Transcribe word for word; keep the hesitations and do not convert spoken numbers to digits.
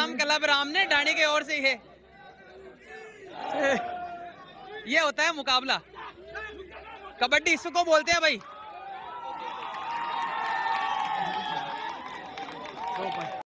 Club Ram ने डाणी की ओर से है। ये होता है मुकाबला, कबड्डी इसको बोलते हैं भाई।